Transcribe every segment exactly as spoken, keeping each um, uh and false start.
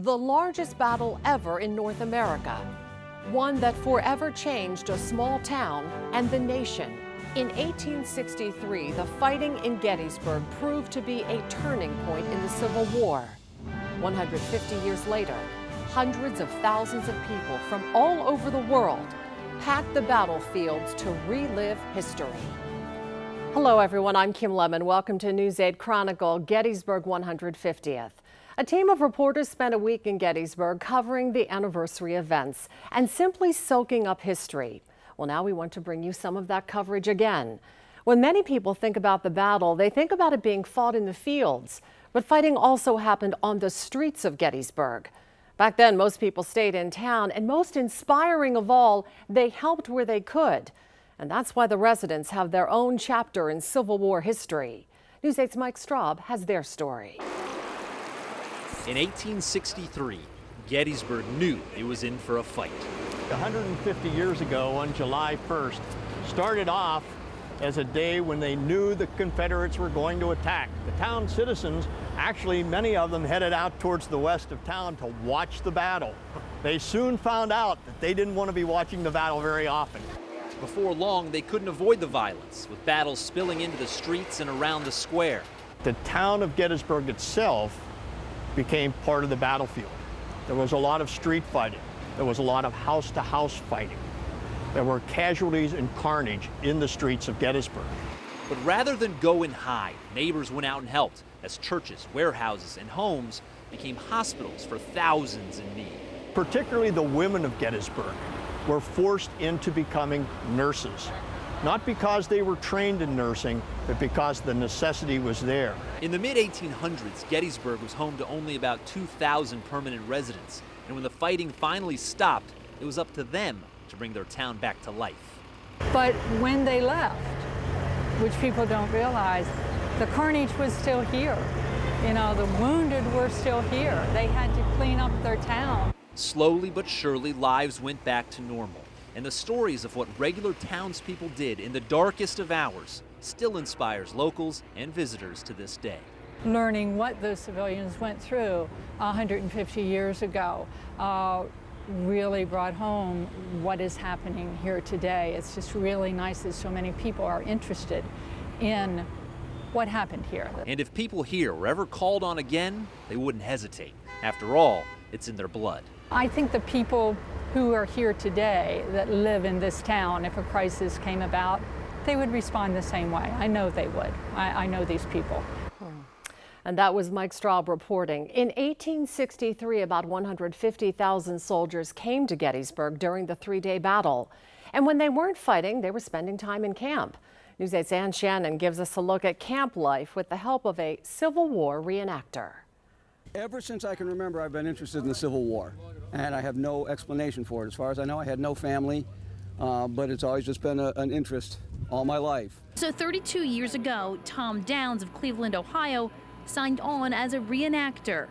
the largest battle ever in North America, one that forever changed a small town and the nation. In eighteen sixty-three, the fighting in Gettysburg proved to be a turning point in the Civil War. one hundred fifty years later, hundreds of thousands of people from all over the world packed the battlefields to relive history. Hello everyone, I'm Kim Lemon. Welcome to News eight Chronicle, Gettysburg one hundred fiftieth. A team of reporters spent a week in Gettysburg covering the anniversary events and simply soaking up history. Well, now we want to bring you some of that coverage again. When many people think about the battle, they think about it being fought in the fields, but fighting also happened on the streets of Gettysburg. Back then, most people stayed in town, and most inspiring of all, they helped where they could. And that's why the residents have their own chapter in Civil War history. News eight's Mike Straub has their story. In eighteen sixty-three, Gettysburg knew it was in for a fight. one hundred fifty years ago, on July first, started off as a day when they knew the Confederates were going to attack. The town citizens, actually many of them headed out towards the west of town to watch the battle. They soon found out that they didn't want to be watching the battle very often. Before long, they couldn't avoid the violence, with battles spilling into the streets and around the square. The town of Gettysburg itself became part of the battlefield. There was a lot of street fighting. There was a lot of house-to-house fighting. There were casualties and carnage in the streets of Gettysburg. But rather than go and hide, neighbors went out and helped as churches, warehouses, and homes became hospitals for thousands in need. Particularly the women of Gettysburg were forced into becoming nurses. Not because they were trained in nursing, but because the necessity was there. In the mid eighteen hundreds, Gettysburg was home to only about two thousand permanent residents. And when the fighting finally stopped, it was up to them to bring their town back to life. But when they left, which people don't realize, the carnage was still here. You know, the wounded were still here. They had to clean up their town. Slowly but surely, lives went back to normal. And the stories of what regular townspeople did in the darkest of hours still inspires locals and visitors to this day. Learning what those civilians went through one hundred fifty years ago uh, really brought home what is happening here today. It's just really nice that so many people are interested in what happened here. And if people here were ever called on again, they wouldn't hesitate. After all, it's in their blood. I think the people who are here today that live in this town, if a crisis came about, they would respond the same way. I know they would. I, I know these people. And that was Mike Straub reporting. In eighteen sixty-three, about one hundred fifty thousand soldiers came to Gettysburg during the three-day battle. And when they weren't fighting, they were spending time in camp. News eight's Ann Shannon gives us a look at camp life with the help of a Civil War reenactor. Ever since I can remember, I've been interested in the Civil War, and I have no explanation for it. As far as I know, I had no family, uh, but it's always just been a, an interest all my life. So thirty-two years ago, Tom Downs of Cleveland, Ohio, signed on as a reenactor.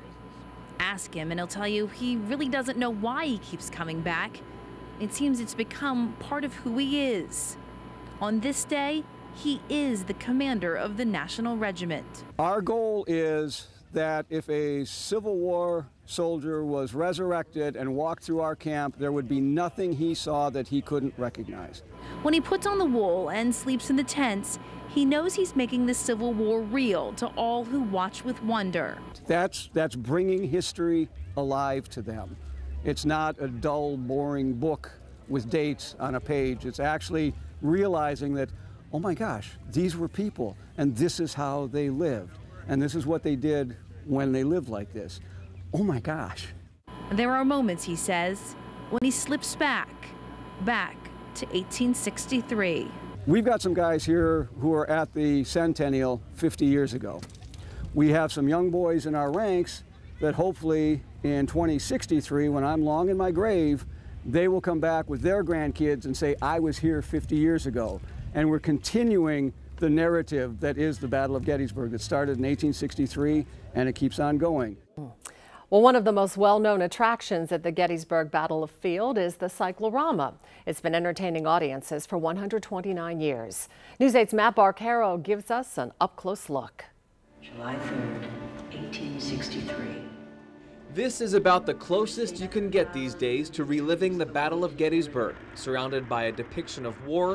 Ask him and he'll tell you he really doesn't know why he keeps coming back. It seems it's become part of who he is. On this day, he is the commander of the National Regiment. Our goal is that if a Civil War soldier was resurrected and walked through our camp, there would be nothing he saw that he couldn't recognize. When he puts on the wool and sleeps in the tents, he knows he's making the Civil War real to all who watch with wonder. That's, that's bringing history alive to them. It's not a dull, boring book with dates on a page. It's actually realizing that, oh my gosh, these were people, and this is how they lived. And this is what they did when they lived like this. Oh my gosh. There are moments, he says, when he slips back, back to eighteen sixty-three. We've got some guys here who were at the Centennial fifty years ago. We have some young boys in our ranks that hopefully in twenty sixty-three, when I'm long in my grave, they will come back with their grandkids and say, I was here fifty years ago. And we're continuing the narrative that is the Battle of Gettysburg that started in eighteen sixty-three, and it keeps on going. Well, one of the most well-known attractions at the Gettysburg Battlefield is the Cyclorama. It's been entertaining audiences for one hundred twenty-nine years. News eight's Matt Barcaro gives us an up-close look. July third, eighteen sixty-three. This is about the closest you can get these days to reliving the Battle of Gettysburg, surrounded by a depiction of war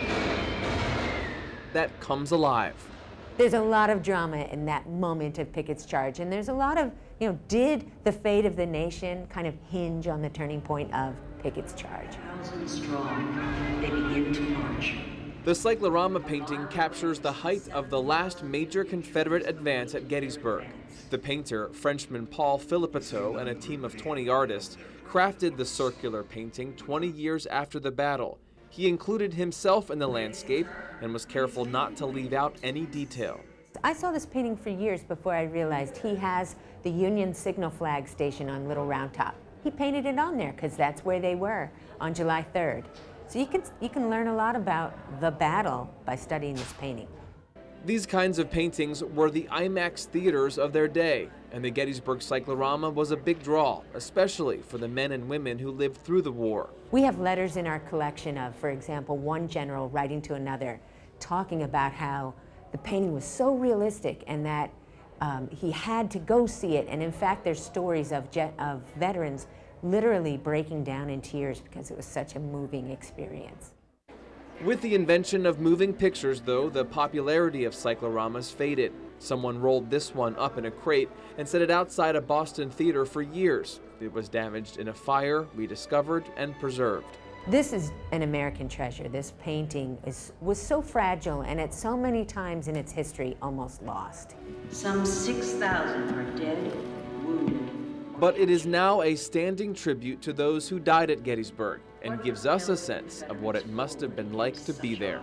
that comes alive. There's a lot of drama in that moment of Pickett's charge, and there's a lot of, you know, did the fate of the nation kind of hinge on the turning point of Pickett's charge? Thousand strong, they begin to march. The cyclorama painting captures the height of the last major Confederate advance at Gettysburg. The painter, Frenchman Paul Philippeteau, and a team of twenty artists crafted the circular painting twenty years after the battle. He included himself in the landscape and was careful not to leave out any detail. I saw this painting for years before I realized he has the Union signal flag station on Little Round Top. He painted it on there because that's where they were on July third. So you can, you can learn a lot about the battle by studying this painting. These kinds of paintings were the IMAX theaters of their day, and the Gettysburg Cyclorama was a big draw, especially for the men and women who lived through the war. We have letters in our collection of, for example, one general writing to another, talking about how the painting was so realistic and that um, he had to go see it. And in fact, there's stories of, jet, of veterans literally breaking down in tears because it was such a moving experience. With the invention of moving pictures, though, the popularity of cycloramas faded. Someone rolled this one up in a crate and set it outside a Boston theater for years. It was damaged in a fire, rediscovered, and preserved. This is an American treasure. This painting is, was so fragile and at so many times in its history almost lost. Some six thousand are dead, wounded. But it is now a standing tribute to those who died at Gettysburg and gives us a sense of what it must have been like to be there.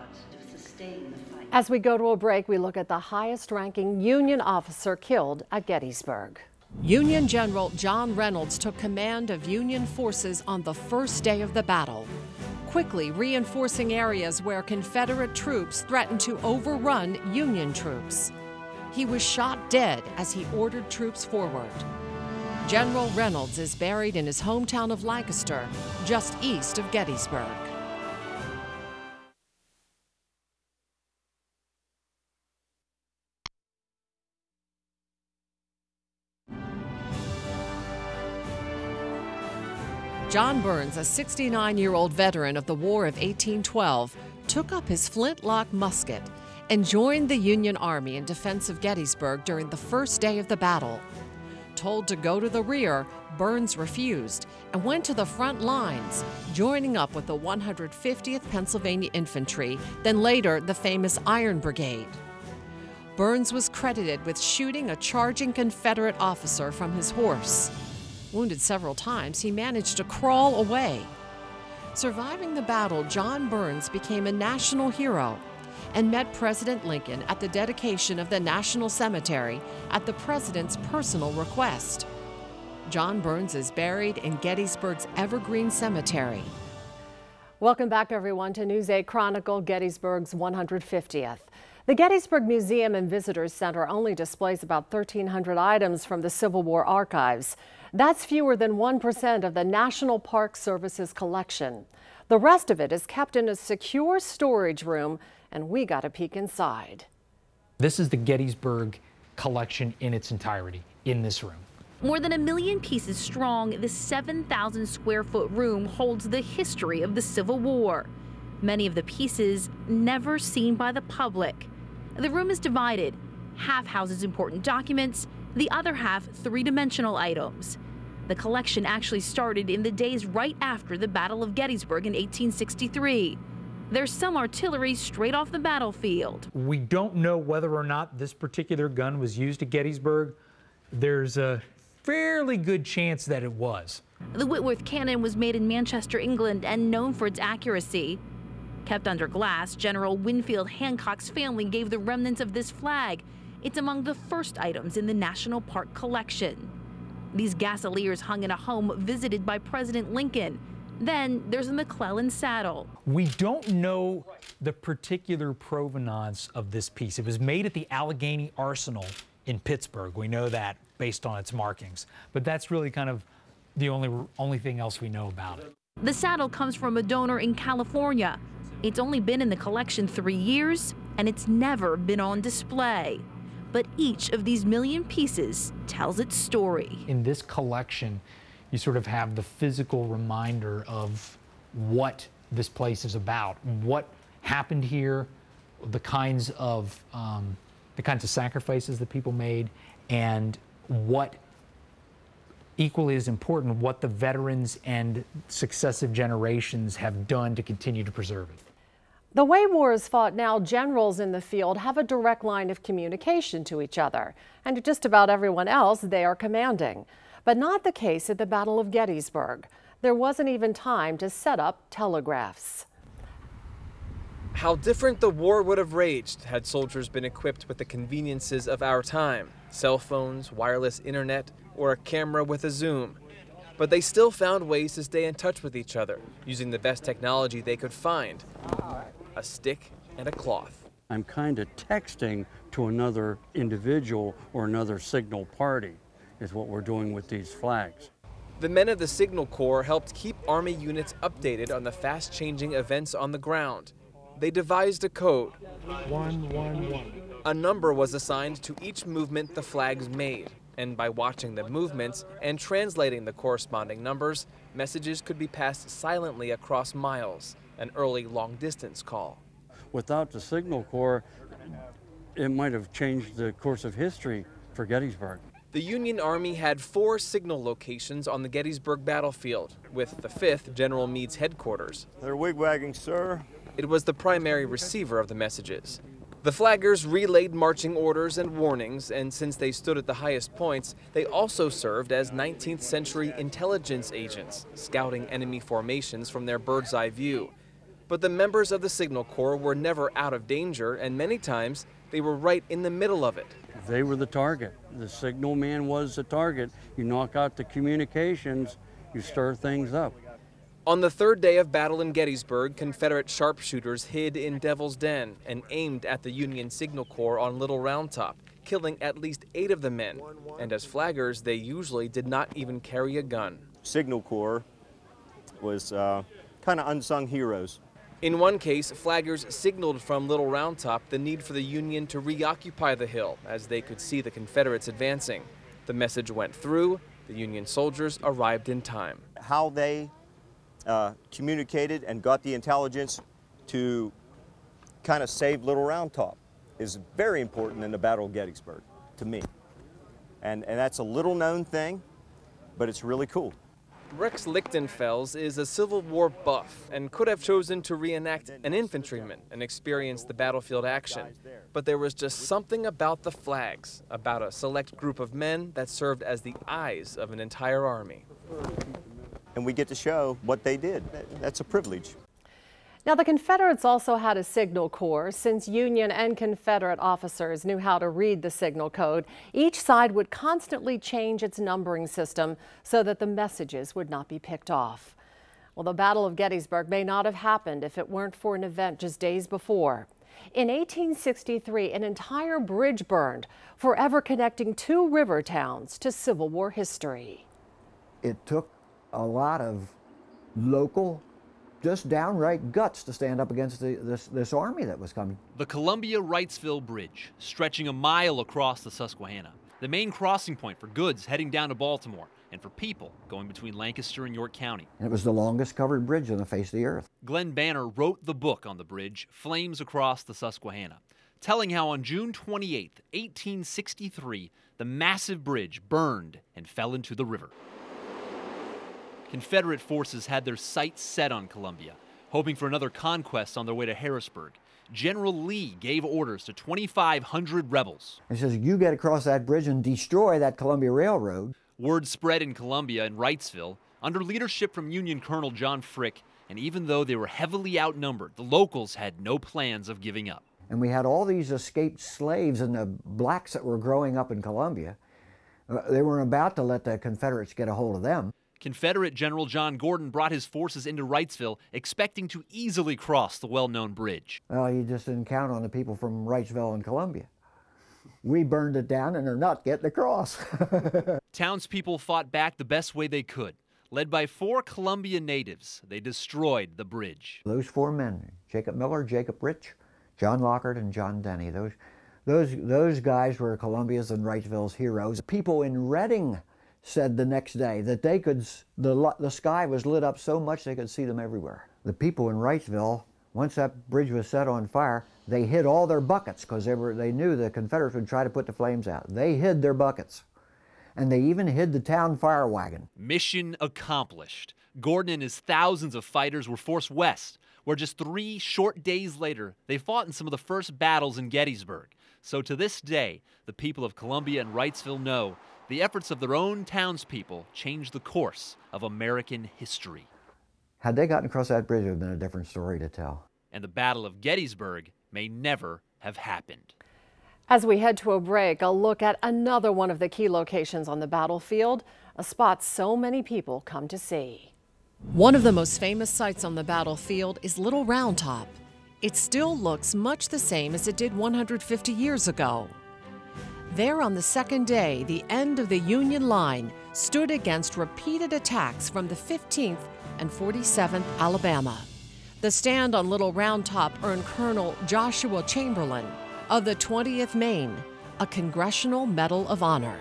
As we go to a break, we look at the highest-ranking Union officer killed at Gettysburg. Union General John Reynolds took command of Union forces on the first day of the battle, quickly reinforcing areas where Confederate troops threatened to overrun Union troops. He was shot dead as he ordered troops forward. General Reynolds is buried in his hometown of Lancaster, just east of Gettysburg. John Burns, a sixty-nine-year-old veteran of the War of eighteen twelve, took up his flintlock musket and joined the Union Army in defense of Gettysburg during the first day of the battle. Told to go to the rear, Burns refused and went to the front lines, joining up with the one hundred fiftieth Pennsylvania Infantry, then later the famous Iron Brigade. Burns was credited with shooting a charging Confederate officer from his horse. Wounded several times, he managed to crawl away. Surviving the battle, John Burns became a national hero and met President Lincoln at the dedication of the National Cemetery at the president's personal request. John Burns is buried in Gettysburg's Evergreen Cemetery. Welcome back, everyone, to News eight Chronicle, Gettysburg's one hundred fiftieth. The Gettysburg Museum and Visitors Center only displays about thirteen hundred items from the Civil War archives. That's fewer than one percent of the National Park Service's collection. The rest of it is kept in a secure storage room, and we got a peek inside. This is the Gettysburg collection in its entirety in this room. More than a million pieces strong, this seven thousand square foot room holds the history of the Civil War. Many of the pieces never seen by the public. The room is divided. Half houses important documents, the other half three-dimensional items. The collection actually started in the days right after the Battle of Gettysburg in eighteen sixty-three. There's some artillery straight off the battlefield. We don't know whether or not this particular gun was used at Gettysburg. There's a fairly good chance that it was. The Whitworth cannon was made in Manchester, England, and known for its accuracy. Kept under glass, General Winfield Hancock's family gave the remnants of this flag. It's among the first items in the National Park collection. These gasoliers hung in a home visited by President Lincoln. Then there's a McClellan saddle. We don't know the particular provenance of this piece. It was made at the Allegheny Arsenal in Pittsburgh. We know that based on its markings. But that's really kind of the only, only thing else we know about it. The saddle comes from a donor in California. It's only been in the collection three years, and it's never been on display. but each of these million pieces tells its story. In this collection, you sort of have the physical reminder of what this place is about, what happened here, the kinds of um, the kinds of sacrifices that people made, and what equally as important, what the veterans and successive generations have done to continue to preserve it. The way war is fought now, generals in the field have a direct line of communication to each other, and to just about everyone else they are commanding. But not the case at the Battle of Gettysburg. There wasn't even time to set up telegraphs. How different the war would have raged had soldiers been equipped with the conveniences of our time, cell phones, wireless internet, or a camera with a zoom. But they still found ways to stay in touch with each other, using the best technology they could find, a stick and a cloth. I'm kind of texting to another individual or another signal party is what we're doing with these flags. The men of the Signal Corps helped keep Army units updated on the fast-changing events on the ground. They devised a code. One, one, one. A number was assigned to each movement the flags made, and by watching the movements and translating the corresponding numbers, messages could be passed silently across miles, an early long-distance call. Without the Signal Corps, it might have changed the course of history for Gettysburg. The Union Army had four signal locations on the Gettysburg battlefield, with the fifth General Meade's headquarters. They're wigwagging, sir. It was the primary receiver of the messages. The flaggers relayed marching orders and warnings, and since they stood at the highest points, they also served as nineteenth century intelligence agents, scouting enemy formations from their bird's eye view. But the members of the Signal Corps were never out of danger, and many times they were right in the middle of it. They were the target. The signal man was the target. You knock out the communications, you stir things up. On the third day of battle in Gettysburg, Confederate sharpshooters hid in Devil's Den and aimed at the Union Signal Corps on Little Round Top, killing at least eight of the men. And as flaggers, they usually did not even carry a gun. Signal Corps was uh, kind of unsung heroes. In one case, flaggers signaled from Little Round Top the need for the Union to reoccupy the hill as they could see the Confederates advancing. The message went through. The Union soldiers arrived in time. How they uh, communicated and got the intelligence to kind of save Little Round Top is very important in the Battle of Gettysburg, to me. And, and that's a little known thing, but it's really cool. Rex Lichtenfels is a Civil War buff and could have chosen to reenact an infantryman and experience the battlefield action. But there was just something about the flags, about a select group of men that served as the eyes of an entire army. And we get to show what they did. That's a privilege. Now, the Confederates also had a signal corps. Since Union and Confederate officers knew how to read the signal code, each side would constantly change its numbering system so that the messages would not be picked off. Well, the Battle of Gettysburg may not have happened if it weren't for an event just days before. In eighteen sixty-three, an entire bridge burned, forever connecting two river towns to Civil War history. It took a lot of local just downright guts to stand up against the, this, this army that was coming. The Columbia-Wrightsville Bridge, stretching a mile across the Susquehanna, the main crossing point for goods heading down to Baltimore and for people going between Lancaster and York County. And it was the longest covered bridge on the face of the earth. Glenn Banner wrote the book on the bridge, Flames Across the Susquehanna, telling how on June twenty-eighth, eighteen sixty-three, the massive bridge burned and fell into the river. Confederate forces had their sights set on Columbia, hoping for another conquest on their way to Harrisburg. General Lee gave orders to twenty-five hundred rebels. He says, you get across that bridge and destroy that Columbia Railroad. Word spread in Columbia and Wrightsville, under leadership from Union Colonel John Frick, and even though they were heavily outnumbered, the locals had no plans of giving up. And we had all these escaped slaves and the blacks that were growing up in Columbia. Uh, they weren't about to let the Confederates get a hold of them. Confederate General John Gordon brought his forces into Wrightsville, expecting to easily cross the well-known bridge. Well, he just didn't count on the people from Wrightsville and Columbia. We burned it down and they're not getting across. Townspeople fought back the best way they could. Led by four Columbia natives, they destroyed the bridge. Those four men, Jacob Miller, Jacob Rich, John Lockhart, and John Denny, those, Those, those guys were Columbia's and Wrightsville's heroes. People in Reading said the next day that they could, the, the sky was lit up so much they could see them everywhere. The people in Wrightsville, once that bridge was set on fire, they hid all their buckets because they, were, they knew the Confederates would try to put the flames out. They hid their buckets. And they even hid the town fire wagon. Mission accomplished. Gordon and his thousands of fighters were forced west, where just three short days later, they fought in some of the first battles in Gettysburg. So to this day, the people of Columbia and Wrightsville know the efforts of their own townspeople changed the course of American history. Had they gotten across that bridge, it would have been a different story to tell. And the Battle of Gettysburg may never have happened. As we head to a break, a look at another one of the key locations on the battlefield, a spot so many people come to see. One of the most famous sites on the battlefield is Little Round Top. It still looks much the same as it did one hundred fifty years ago. There on the second day, the end of the Union line stood against repeated attacks from the fifteenth and forty-seventh Alabama. The stand on Little Round Top earned Colonel Joshua Chamberlain of the twentieth Maine a Congressional Medal of Honor.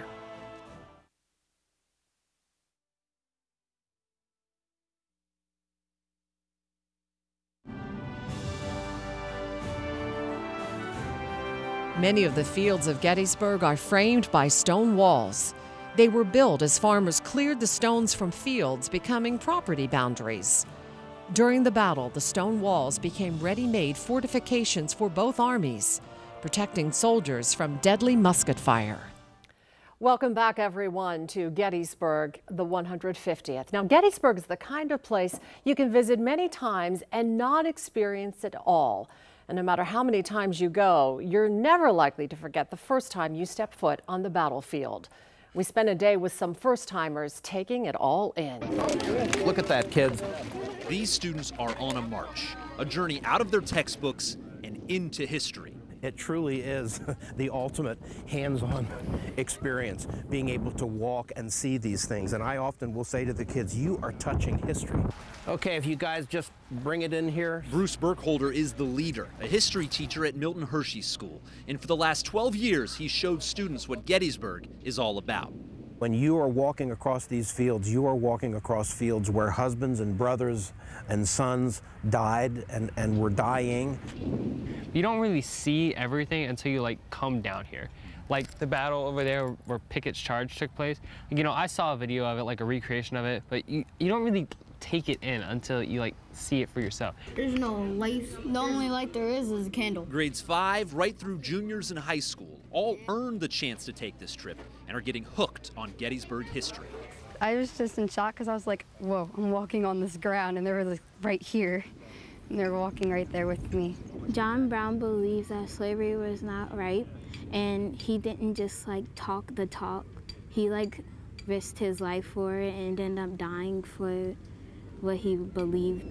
Many of the fields of Gettysburg are framed by stone walls. They were built as farmers cleared the stones from fields, becoming property boundaries. During the battle, the stone walls became ready-made fortifications for both armies, protecting soldiers from deadly musket fire. Welcome back, everyone, to Gettysburg, the one hundred fiftieth. Now, Gettysburg is the kind of place you can visit many times and not experience it all. And no matter how many times you go, you're never likely to forget the first time you step foot on the battlefield. We spent a day with some first-timers taking it all in. Look at that, kids. These students are on a march, a journey out of their textbooks and into history. It truly is the ultimate hands-on experience, being able to walk and see these things. And I often will say to the kids, you are touching history. Okay, if you guys just bring it in here. Bruce Burkholder is the leader, a history teacher at Milton Hershey School. And for the last twelve years, he showed students what Gettysburg is all about. When you are walking across these fields, you are walking across fields where husbands and brothers and sons died and, and were dying. You don't really see everything until you like come down here. Like the battle over there where Pickett's Charge took place. You know, I saw a video of it, like a recreation of it, but you, you don't really take it in until you like see it for yourself. There's no light. The only light there is is a candle. Grades five right through juniors in high school all earned the chance to take this trip and are getting hooked on Gettysburg history. I was just in shock because I was like, whoa, I'm walking on this ground, and they were like right here, and they were walking right there with me. John Brown believes that slavery was not right, and he didn't just like talk the talk. He like risked his life for it and ended up dying for what he believed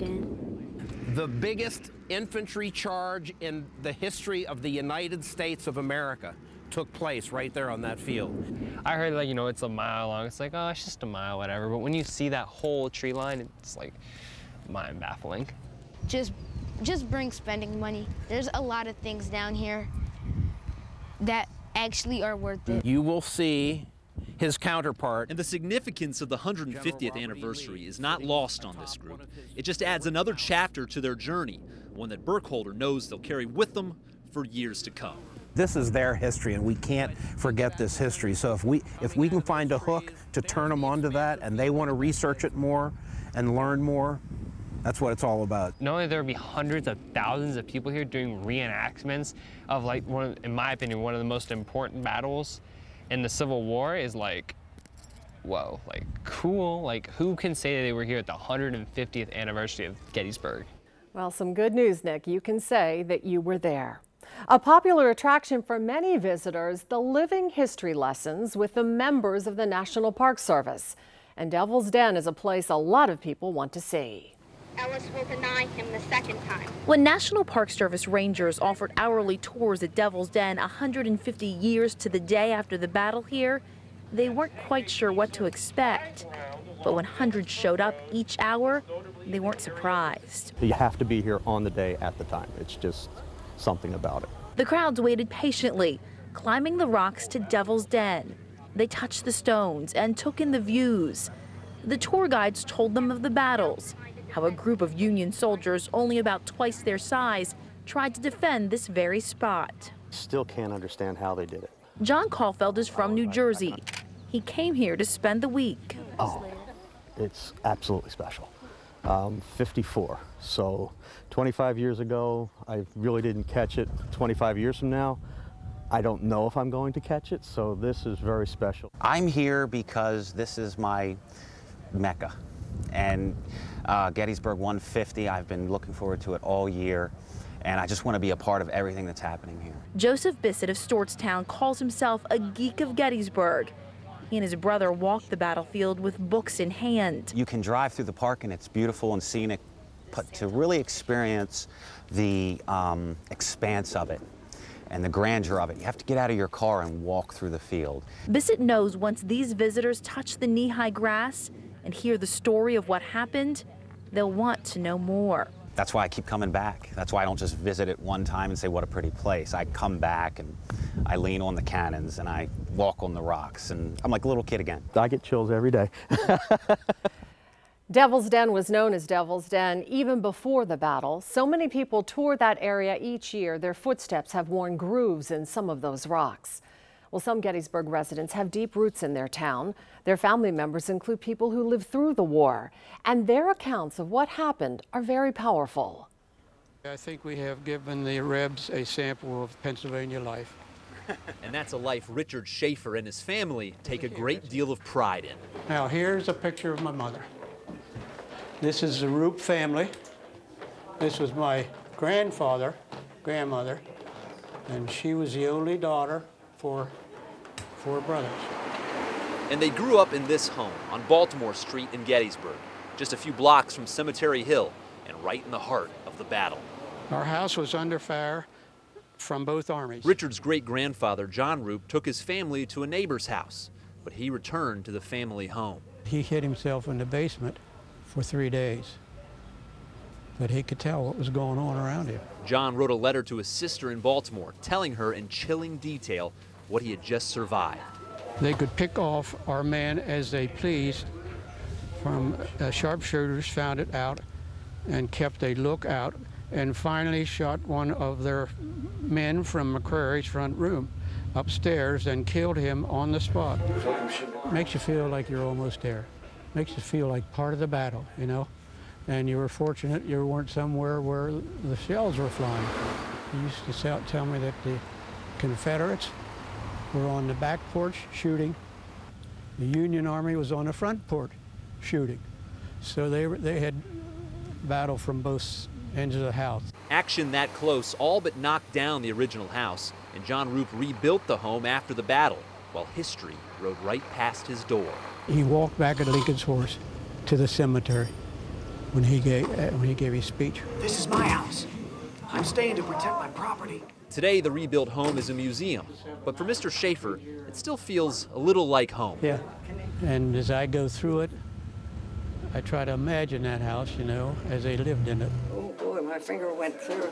in. The biggest infantry charge in the history of the United States of America took place right there on that field. I heard, like, you know, it's a mile long. It's like, oh, it's just a mile, whatever. But when you see that whole tree line, it's like mind-baffling. Just, just bring spending money. There's a lot of things down here that actually are worth it. You will see his counterpart. And the significance of the one hundred fiftieth anniversary is not lost on this group. It just adds another chapter to their journey, one that Burkholder knows they'll carry with them for years to come. This is their history, and we can't forget this history. So if we, if we can find a hook to turn them onto that, and they want to research it more and learn more, that's what it's all about. Knowing there would be hundreds of thousands of people here doing reenactments of, like, one of, in my opinion, one of the most important battles in the Civil War is like, whoa, like cool. Like, who can say that they were here at the one hundred fiftieth anniversary of Gettysburg? Well, some good news, Nick. You can say that you were there. A popular attraction for many visitors, the living history lessons with the members of the National Park Service. And Devil's Den is a place a lot of people want to see. Ellis will deny him the second time. When National Park Service rangers offered hourly tours at Devil's Den one hundred fifty years to the day after the battle here, they weren't quite sure what to expect. But when hundreds showed up each hour, they weren't surprised. You have to be here on the day at the time. It's just something about it. The crowds waited patiently, climbing the rocks to Devil's Den. They touched the stones and took in the views. The tour guides told them of the battles, how a group of Union soldiers only about twice their size tried to defend this very spot. Still can't understand how they did it. John Caulfield is from New Jersey. He came here to spend the week. Oh, it's absolutely special. Um, fifty-four, so twenty-five years ago, I really didn't catch it. twenty-five years from now, I don't know if I'm going to catch it, so this is very special. I'm here because this is my Mecca, and uh, Gettysburg one fifty, I've been looking forward to it all year, and I just want to be a part of everything that's happening here. Joseph Bissett of Stewartstown calls himself a geek of Gettysburg. He and his brother walked the battlefield with books in hand. You can drive through the park and it's beautiful and scenic, but to really experience the um, expanse of it and the grandeur of it, you have to get out of your car and walk through the field. Bissett knows once these visitors touch the knee-high grass and hear the story of what happened, they'll want to know more. That's why I keep coming back. That's why I don't just visit it one time and say, what a pretty place. I come back and I lean on the cannons and I walk on the rocks, and I'm like a little kid again. I get chills every day. Devil's Den was known as Devil's Den even before the battle. So many people tour that area each year, their footsteps have worn grooves in some of those rocks. Well, some Gettysburg residents have deep roots in their town. Their family members include people who lived through the war, and their accounts of what happened are very powerful. I think we have given the Rebs a sample of Pennsylvania life. And that's a life Richard Schaefer and his family take a great deal of pride in. Now, here's a picture of my mother. This is the Roop family. This was my grandfather, grandmother, and she was the only daughter for four brothers. And they grew up in this home on Baltimore Street in Gettysburg, just a few blocks from Cemetery Hill and right in the heart of the battle. Our house was under fire from both armies. Richard's great-grandfather, John Roop, took his family to a neighbor's house, but he returned to the family home. He hid himself in the basement for three days, but he could tell what was going on around him. John wrote a letter to his sister in Baltimore, telling her in chilling detail what he had just survived. They could pick off our men as they pleased. From uh, sharpshooters found it out and kept a lookout, and finally shot one of their men from McCrary's front room upstairs and killed him on the spot. Makes you feel like you're almost there. Makes you feel like part of the battle, you know? And you were fortunate you weren't somewhere where the shells were flying. He used to tell, tell me that the Confederates were on the back porch shooting. The Union Army was on the front porch shooting. So they, were, they had battle from both ends of the house. Action that close all but knocked down the original house, and John Roop rebuilt the home after the battle, while history rode right past his door. He walked back at Lincoln's horse to the cemetery when he gave, uh, when he gave his speech. This is my house. I'm staying to protect my property. Today, the rebuilt home is a museum, but for Mister Schaefer, it still feels a little like home. Yeah, and as I go through it, I try to imagine that house, you know, as they lived in it. Oh boy, my finger went through.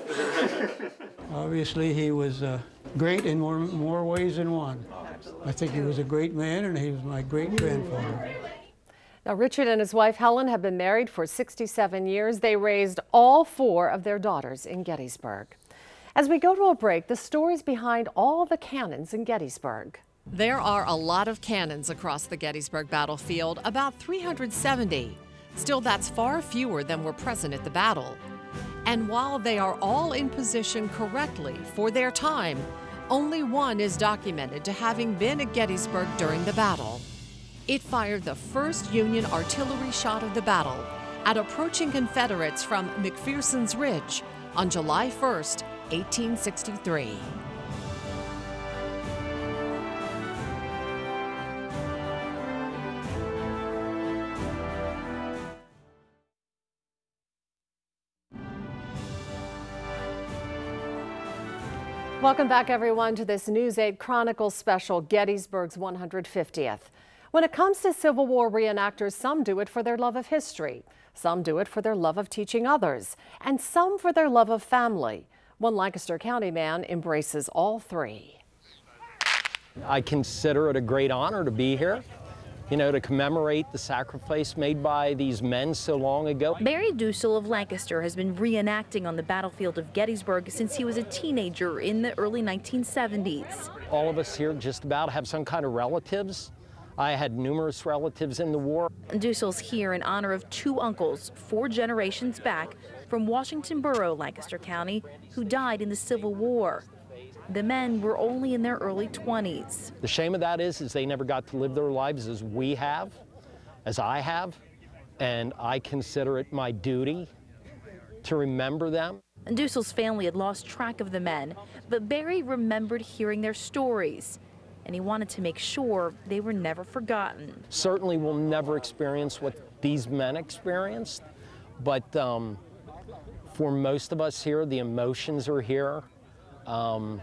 Obviously, he was uh, great in more, more ways than one. I think he was a great man, and he was my great-grandfather. Now, Richard and his wife Helen have been married for sixty-seven years. They raised all four of their daughters in Gettysburg. As we go to a break, the stories behind all the cannons in Gettysburg. There are a lot of cannons across the Gettysburg battlefield, about three hundred seventy. Still, that's far fewer than were present at the battle. And while they are all in position correctly for their time, only one is documented to having been at Gettysburg during the battle. It fired the first Union artillery shot of the battle at approaching Confederates from McPherson's Ridge on July first, eighteen sixty-three. Welcome back, everyone, to this News eight Chronicles special, Gettysburg's one hundred fiftieth. When it comes to Civil War reenactors, some do it for their love of history, some do it for their love of teaching others, and some for their love of family. One Lancaster County man embraces all three. I consider it a great honor to be here, you know, to commemorate the sacrifice made by these men so long ago. Barry Dussel of Lancaster has been reenacting on the battlefield of Gettysburg since he was a teenager in the early nineteen seventies. All of us here just about have some kind of relatives. I had numerous relatives in the war. Dussel's here in honor of two uncles, four generations back, from Washington Borough, Lancaster County, who died in the Civil War. The men were only in their early twenties. The shame of that is, is they never got to live their lives as we have, as I have, and I consider it my duty to remember them. Dussel's family had lost track of the men, but Barry remembered hearing their stories, and he wanted to make sure they were never forgotten. Certainly we'll never experience what these men experienced, but um, for most of us here, the emotions are here. Um,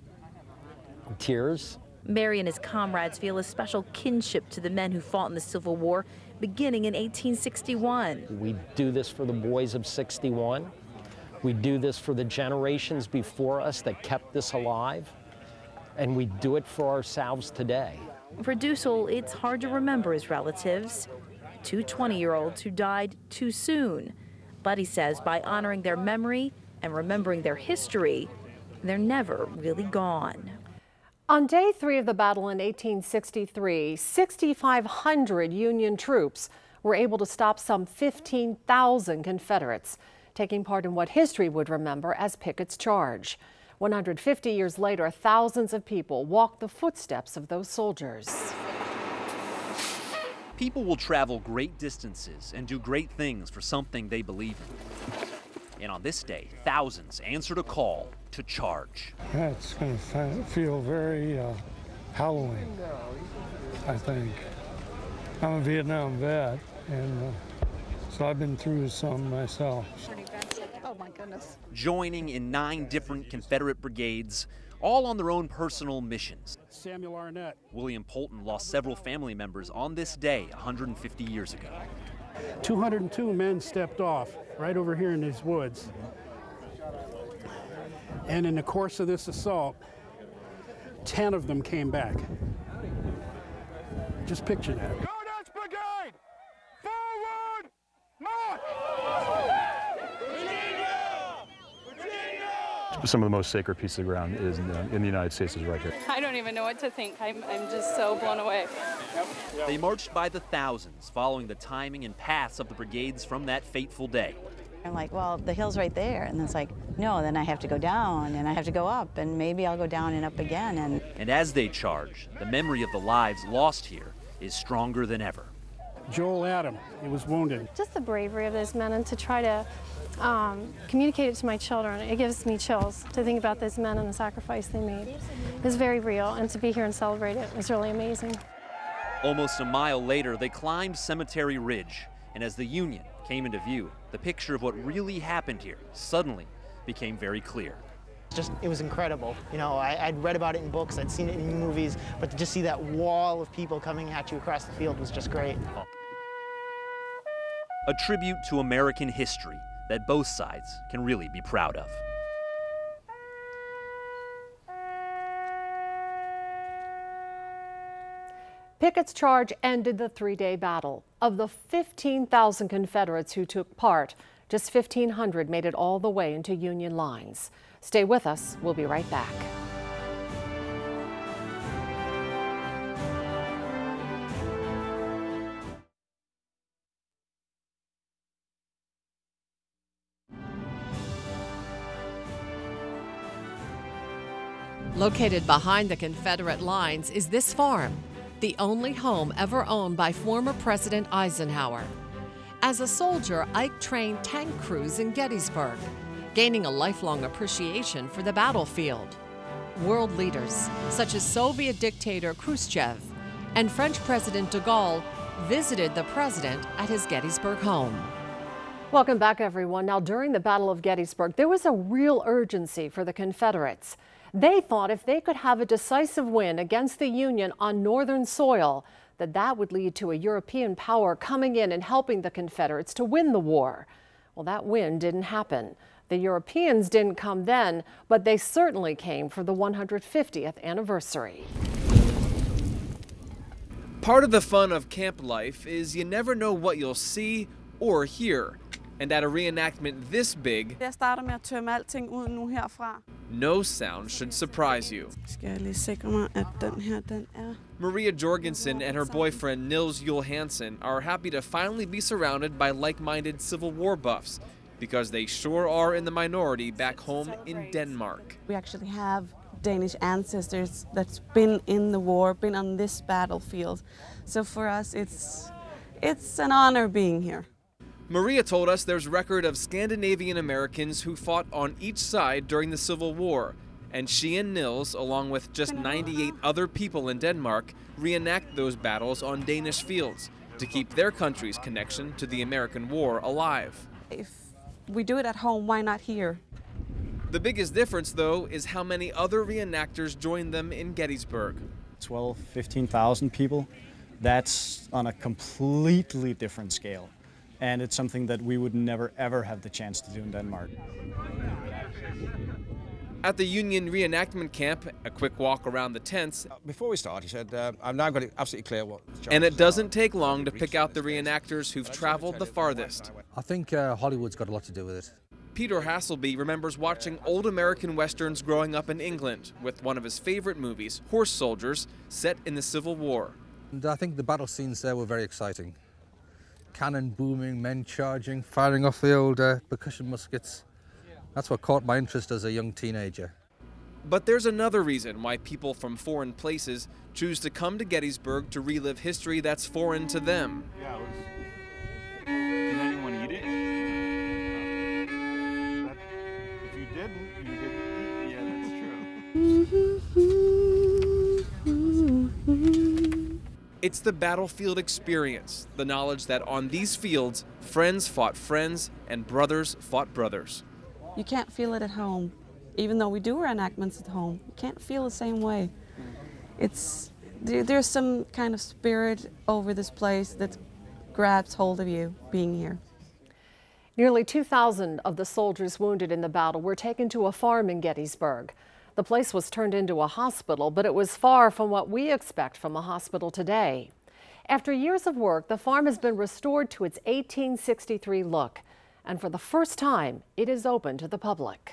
tears. Barry and his comrades feel a special kinship to the men who fought in the Civil War beginning in eighteen sixty-one. We do this for the boys of sixty-one. We do this for the generations before us that kept this alive. And we do it for ourselves today. For Dussel, it's hard to remember his relatives, two twenty-year-olds who died too soon. But he says by honoring their memory and remembering their history, they're never really gone. On day three of the battle in eighteen sixty-three, sixty-five hundred Union troops were able to stop some fifteen thousand Confederates, taking part in what history would remember as Pickett's Charge. one hundred fifty years later, thousands of people walked the footsteps of those soldiers. People will travel great distances and do great things for something they believe in. And on this day, thousands answered a call to charge. Yeah, it's going to feel very uh, Halloween, I think. I'm a Vietnam vet, and uh, so I've been through some myself. Oh my goodness. Joining in nine different Confederate brigades, all on their own personal missions. Samuel Arnett. William Polton lost several family members on this day one hundred fifty years ago. two hundred two men stepped off right over here in these woods. And in the course of this assault, ten of them came back. Just picture that. Codex Brigade! Forward! March! Some of the most sacred pieces of ground is in the, in the United States is right here. I don't even know what to think. I'm, I'm just so blown away. They marched by the thousands, following the timing and paths of the brigades from that fateful day. I'm like, well, the hill's right there. And it's like, no, then I have to go down and I have to go up and maybe I'll go down and up again. And, and as they charge, the memory of the lives lost here is stronger than ever. Joel Adam, he was wounded. Just the bravery of those men and to try to um, communicate it to my children, it gives me chills to think about those men and the sacrifice they made. It's very real, and to be here and celebrate it was really amazing. Almost a mile later, they climbed Cemetery Ridge, and as the Union came into view, the picture of what really happened here suddenly became very clear. Just, it was incredible. You know, I, I'd read about it in books, I'd seen it in movies, but to just see that wall of people coming at you across the field was just great. A tribute to American history that both sides can really be proud of. Pickett's Charge ended the three-day battle. Of the fifteen thousand Confederates who took part, just fifteen hundred made it all the way into Union lines. Stay with us. We'll be right back. Located behind the Confederate lines is this farm, the only home ever owned by former President Eisenhower. As a soldier, Ike trained tank crews in Gettysburg, gaining a lifelong appreciation for the battlefield. World leaders, such as Soviet dictator Khrushchev and French President de Gaulle, visited the president at his Gettysburg home. Welcome back, everyone. Now, during the Battle of Gettysburg, there was a real urgency for the Confederates. They thought if they could have a decisive win against the Union on northern soil, that that would lead to a European power coming in and helping the Confederates to win the war. Well, that win didn't happen. The Europeans didn't come then, but they certainly came for the one hundred fiftieth anniversary. Part of the fun of camp life is you never know what you'll see or hear. And at a reenactment this big, Jeg starter med at tømme alting ud nu herfra. no sound should surprise you. Skal jeg lige sikre mig, at den her, den er. Maria Jorgensen and her boyfriend Nils Juel Hansen are happy to finally be surrounded by like-minded Civil War buffs, because they sure are in the minority back home in Denmark. We actually have Danish ancestors that's been in the war, been on this battlefield. So for us, it's, it's an honor being here. Maria told us there's record of Scandinavian Americans who fought on each side during the Civil War, and she and Nils, along with just ninety-eight other people in Denmark, reenact those battles on Danish fields to keep their country's connection to the American war alive. If we do it at home, why not here? The biggest difference, though, is how many other reenactors join them in Gettysburg. twelve, fifteen thousand people. That's on a completely different scale. And it's something that we would never, ever have the chance to do in Denmark. At the Union reenactment camp, a quick walk around the tents. Before we start, he said, uh, I've now got it absolutely clear what... And it doesn't take long to pick out the reenactors who've traveled the farthest. I think uh, Hollywood's got a lot to do with it. Peter Hasselby remembers watching old American westerns growing up in England, with one of his favorite movies, Horse Soldiers, set in the Civil War. And I think the battle scenes there were very exciting. Cannon booming, men charging, firing off the old uh, percussion muskets. That's what caught my interest as a young teenager. But there's another reason why people from foreign places choose to come to Gettysburg to relive history that's foreign to them. Yeah, it was... Did anyone eat it? That, if you didn't, you didn't eat. Yeah, that's true. It's the battlefield experience, the knowledge that on these fields, friends fought friends and brothers fought brothers. You can't feel it at home. Even though we do reenactments at home, you can't feel the same way. It's, there's some kind of spirit over this place that grabs hold of you being here. Nearly two thousand of the soldiers wounded in the battle were taken to a farm in Gettysburg. The place was turned into a hospital, but it was far from what we expect from a hospital today. After years of work, the farm has been restored to its eighteen sixty-three look, and for the first time, it is open to the public.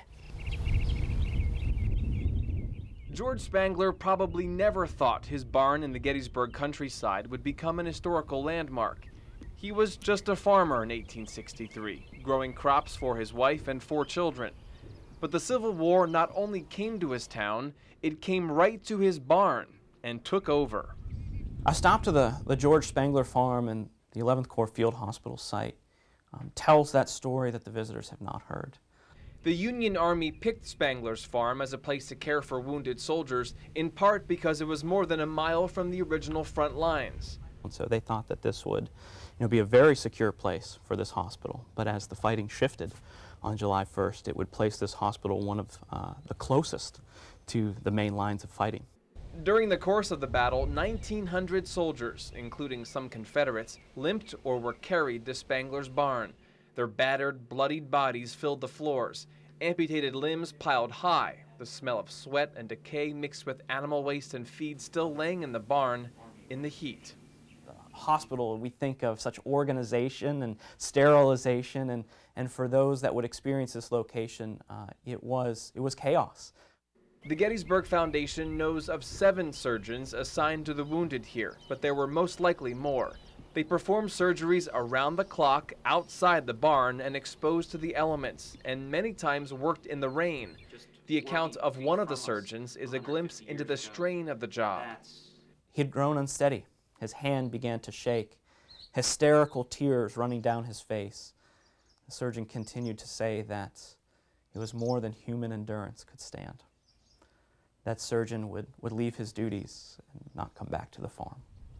George Spangler probably never thought his barn in the Gettysburg countryside would become an historical landmark. He was just a farmer in eighteen sixty-three, growing crops for his wife and four children. But the Civil War not only came to his town, it came right to his barn and took over. I stopped to the, the George Spangler farm and the eleventh Corps Field Hospital site. Um, tells that story that the visitors have not heard. The Union Army picked Spangler's farm as a place to care for wounded soldiers, in part because it was more than a mile from the original front lines. And so they thought that this would you know, be a very secure place for this hospital. But as the fighting shifted on July first, it would place this hospital one of uh, the closest to the main lines of fighting. During the course of the battle, nineteen hundred soldiers, including some Confederates, limped or were carried to Spangler's barn. Their battered, bloodied bodies filled the floors. Amputated limbs piled high, the smell of sweat and decay mixed with animal waste and feed still laying in the barn in the heat. Hospital, we think of such organization and sterilization, and, and for those that would experience this location, uh, it, was, it was chaos. The Gettysburg Foundation knows of seven surgeons assigned to the wounded here, but there were most likely more. They performed surgeries around the clock, outside the barn, and exposed to the elements, and many times worked in the rain. The account of one of the surgeons is a glimpse into the strain of the job. He'd grown unsteady. His hand began to shake, hysterical tears running down his face. The surgeon continued to say that it was more than human endurance could stand. That surgeon would, would leave his duties and not come back to the farm.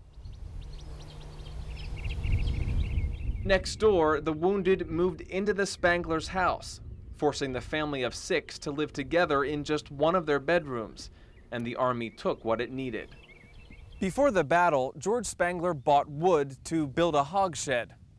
Next door, the wounded moved into the Spangler's house, forcing the family of six to live together in just one of their bedrooms, and the Army took what it needed. Before the battle, George Spangler bought wood to build a hogshed.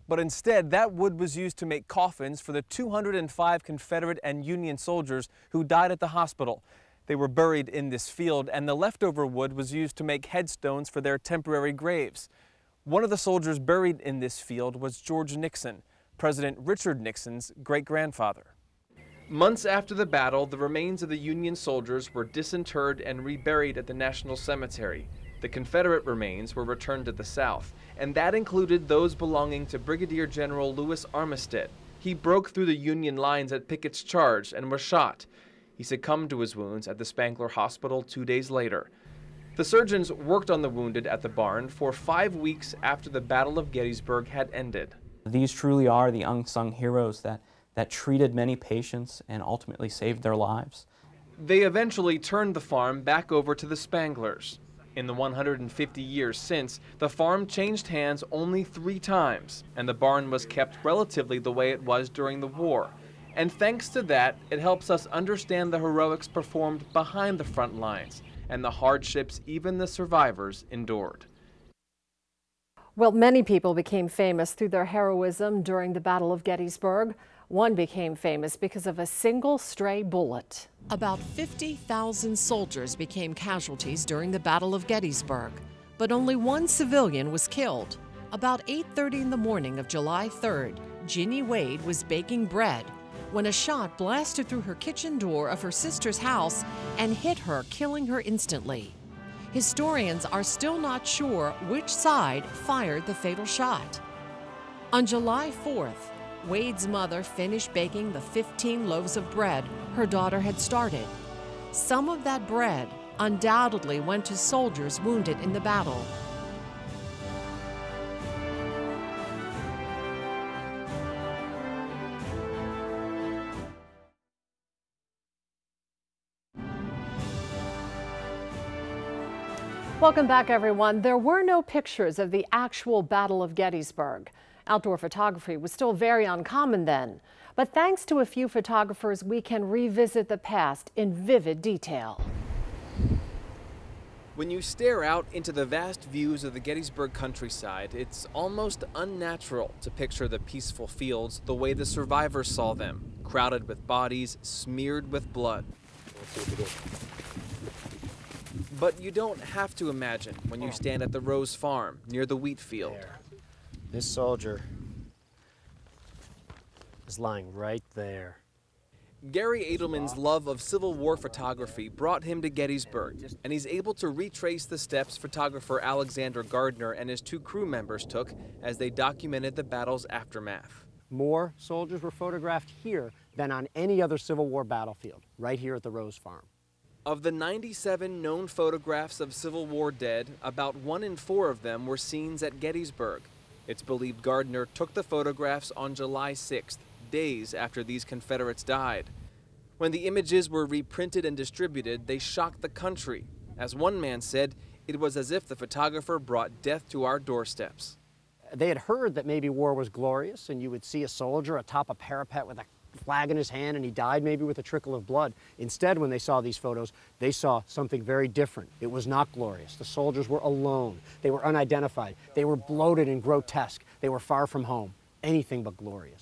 But instead, that wood was used to make coffins for the two hundred five Confederate and Union soldiers who died at the hospital. They were buried in this field, and the leftover wood was used to make headstones for their temporary graves. One of the soldiers buried in this field was George Nixon, President Richard Nixon's great-grandfather. Months after the battle, the remains of the Union soldiers were disinterred and reburied at the National Cemetery. The Confederate remains were returned to the South, and that included those belonging to Brigadier General Louis Armistead. He broke through the Union lines at Pickett's Charge and was shot. He succumbed to his wounds at the Spangler Hospital two days later. The surgeons worked on the wounded at the barn for five weeks after the Battle of Gettysburg had ended. These truly are the unsung heroes that, that treated many patients and ultimately saved their lives. They eventually turned the farm back over to the Spanglers. In the one hundred fifty years since, the farm changed hands only three times, and the barn was kept relatively the way it was during the war. And thanks to that, it helps us understand the heroics performed behind the front lines and the hardships even the survivors endured. Well, many people became famous through their heroism during the Battle of Gettysburg. One became famous because of a single stray bullet. About fifty thousand soldiers became casualties during the Battle of Gettysburg, but only one civilian was killed. About eight thirty in the morning of July third, Ginny Wade was baking bread when a shot blasted through her kitchen door of her sister's house and hit her, killing her instantly. Historians are still not sure which side fired the fatal shot. On July fourth, Wade's mother finished baking the fifteen loaves of bread her daughter had started. Some of that bread undoubtedly went to soldiers wounded in the battle. Welcome back, everyone. There were no pictures of the actual Battle of Gettysburg. Outdoor photography was still very uncommon then. But thanks to a few photographers, we can revisit the past in vivid detail. When you stare out into the vast views of the Gettysburg countryside, it's almost unnatural to picture the peaceful fields the way the survivors saw them, crowded with bodies smeared with blood. But you don't have to imagine when you stand at the Rose Farm near the wheat field. There. This soldier is lying right there. Gary Edelman's love of Civil War photography brought him to Gettysburg, and he's able to retrace the steps photographer Alexander Gardner and his two crew members took as they documented the battle's aftermath. More soldiers were photographed here than on any other Civil War battlefield, right here at the Rose Farm. Of the ninety-seven known photographs of Civil War dead, about one in four of them were scenes at Gettysburg. It's believed Gardner took the photographs on July sixth, days after these Confederates died. When the images were reprinted and distributed, they shocked the country. As one man said, it was as if the photographer brought death to our doorsteps. They had heard that maybe war was glorious, and you would see a soldier atop a parapet with a flag in his hand, and he died maybe with a trickle of blood. Instead, when they saw these photos, they saw something very different. It was not glorious. The soldiers were alone. They were unidentified. They were bloated and grotesque. They were far from home. Anything but glorious.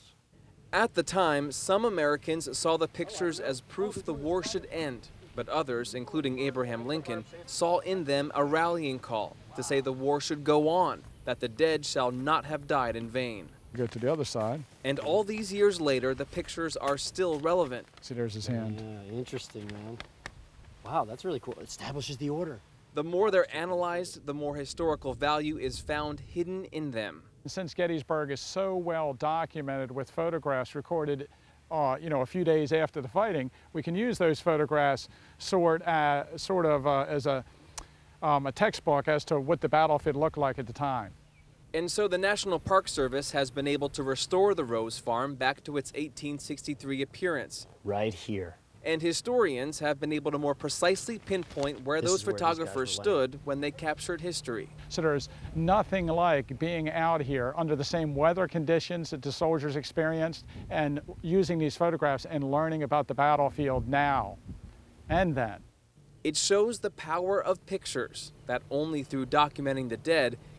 At the time, some Americans saw the pictures as proof the war should end, but others, including Abraham Lincoln, saw in them a rallying call to say the war should go on, that the dead shall not have died in vain. Go to the other side. And all these years later, the pictures are still relevant. See, there's his hand. Yeah, interesting, man. Wow, that's really cool. It establishes the order. The more they're analyzed, the more historical value is found hidden in them. Since Gettysburg is so well documented with photographs recorded, uh, you know, a few days after the fighting, we can use those photographs sort, uh, sort of uh, as a, um, a textbook as to what the battlefield looked like at the time. And so the National Park Service has been able to restore the Rose Farm back to its eighteen sixty-three appearance. Right here. And historians have been able to more precisely pinpoint where This those is where these photographers guys were stood when they captured history. So there's nothing like being out here under the same weather conditions that the soldiers experienced and using these photographs and learning about the battlefield now and then. It shows the power of pictures that only through documenting the dead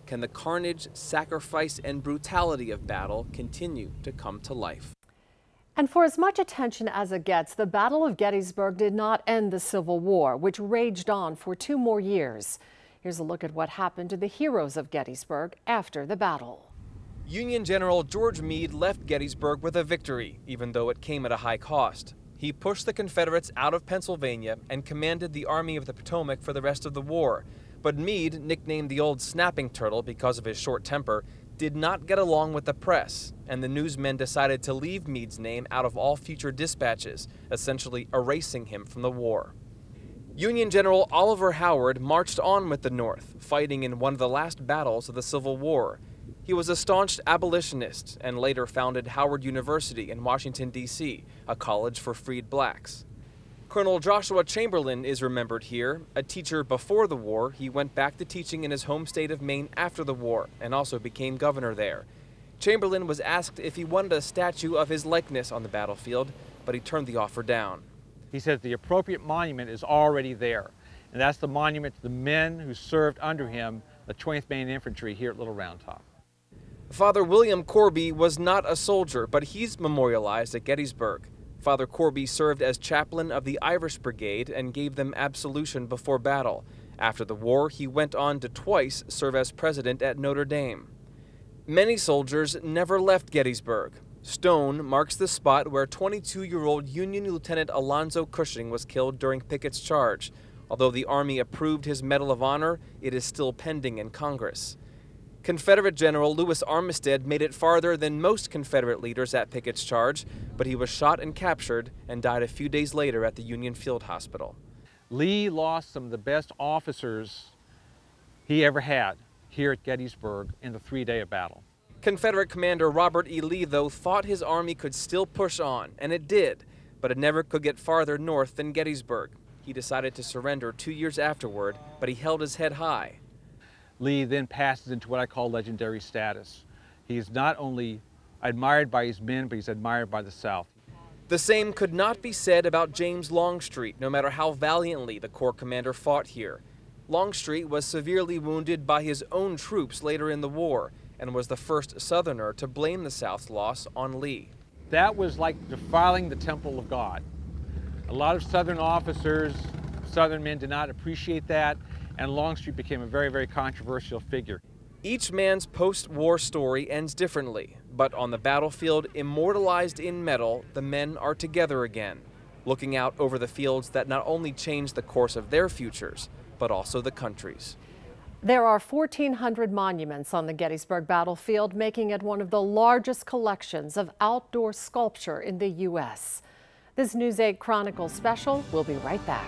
can the carnage, sacrifice, and brutality of battle continue to come to life. And for as much attention as it gets, the Battle of Gettysburg did not end the Civil War, which raged on for two more years. Here's a look at what happened to the heroes of Gettysburg after the battle. Union General George Meade left Gettysburg with a victory, even though it came at a high cost. He pushed the Confederates out of Pennsylvania and commanded the Army of the Potomac for the rest of the war. But Meade, nicknamed the Old Snapping Turtle because of his short temper, did not get along with the press, and the newsmen decided to leave Meade's name out of all future dispatches, essentially erasing him from the war. Union General Oliver Howard marched on with the North, fighting in one of the last battles of the Civil War. He was a staunch abolitionist and later founded Howard University in Washington, D C, a college for freed blacks. Colonel Joshua Chamberlain is remembered here. A teacher before the war, he went back to teaching in his home state of Maine after the war and also became governor there. Chamberlain was asked if he wanted a statue of his likeness on the battlefield, but he turned the offer down. He says the appropriate monument is already there, and that's the monument to the men who served under him, the twentieth Maine Infantry here at Little Round Top. Father William Corby was not a soldier, but he's memorialized at Gettysburg. Father Corby served as chaplain of the Irish Brigade and gave them absolution before battle. After the war, he went on to twice serve as president at Notre Dame. Many soldiers never left Gettysburg. Stone marks the spot where twenty-two-year-old Union Lieutenant Alonzo Cushing was killed during Pickett's charge. Although the Army approved his Medal of Honor, it is still pending in Congress. Confederate General Lewis Armistead made it farther than most Confederate leaders at Pickett's charge, but he was shot and captured and died a few days later at the Union Field Hospital. Lee lost some of the best officers he ever had here at Gettysburg in the three-day battle. Confederate Commander Robert E. Lee, though, thought his army could still push on, and it did, but it never could get farther north than Gettysburg. He decided to surrender two years afterward, but he held his head high. Lee then passes into what I call legendary status. He is not only admired by his men, but he's admired by the South. The same could not be said about James Longstreet, no matter how valiantly the Corps commander fought here. Longstreet was severely wounded by his own troops later in the war and was the first Southerner to blame the South's loss on Lee. That was like defiling the temple of God. A lot of Southern officers, Southern men did not appreciate that, and Longstreet became a very, very controversial figure. Each man's post-war story ends differently, but on the battlefield, immortalized in metal, the men are together again, looking out over the fields that not only changed the course of their futures, but also the country's. There are fourteen hundred monuments on the Gettysburg battlefield, making it one of the largest collections of outdoor sculpture in the U S This News eight Chronicle special will be right back.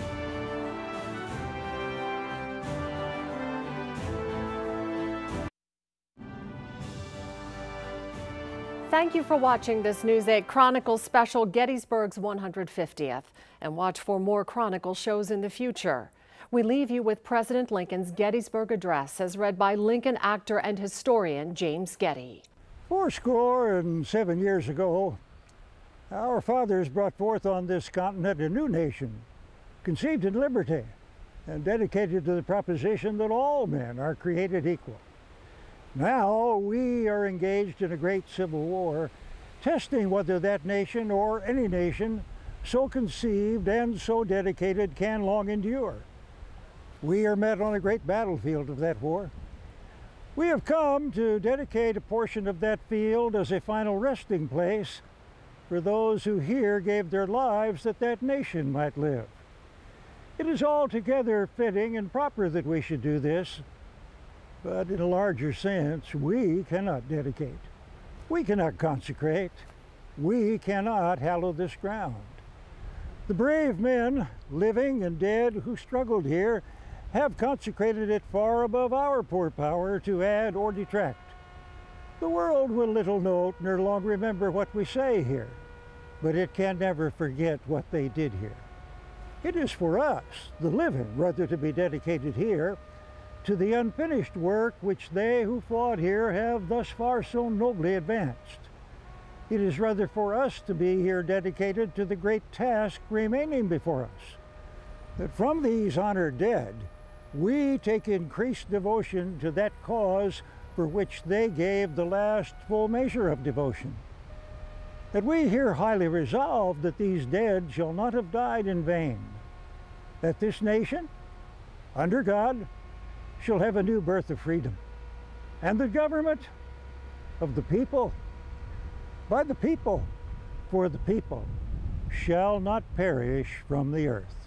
Thank you for watching this News eight Chronicle special, Gettysburg's one hundred fiftieth, and watch for more Chronicle shows in the future. We leave you with President Lincoln's Gettysburg Address as read by Lincoln actor and historian James Getty. Fourscore and seven years ago, our fathers brought forth on this continent a new nation, conceived in liberty and dedicated to the proposition that all men are created equal. Now we are engaged in a great civil war, testing whether that nation or any nation so conceived and so dedicated can long endure. We are met on a great battlefield of that war. We have come to dedicate a portion of that field as a final resting place for those who here gave their lives that that nation might live. It is altogether fitting and proper that we should do this, but in a larger sense, we cannot dedicate. We cannot consecrate. We cannot hallow this ground. The brave men, living and dead, who struggled here have consecrated it far above our poor power to add or detract. The world will little note nor long remember what we say here, but it can never forget what they did here. It is for us, the living, rather to be dedicated here to the unfinished work which they who fought here have thus far so nobly advanced. It is rather for us to be here dedicated to the great task remaining before us, that from these honored dead we take increased devotion to that cause for which they gave the last full measure of devotion. That we here highly resolve that these dead shall not have died in vain, that this nation, under God, shall have a new birth of freedom, and the government of the people, by the people, for the people, shall not perish from the earth.